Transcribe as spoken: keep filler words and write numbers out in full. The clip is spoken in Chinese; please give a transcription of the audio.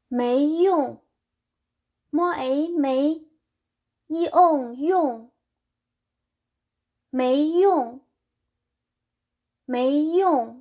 没用 ，mo a 没 ，y on 用，没用，没用。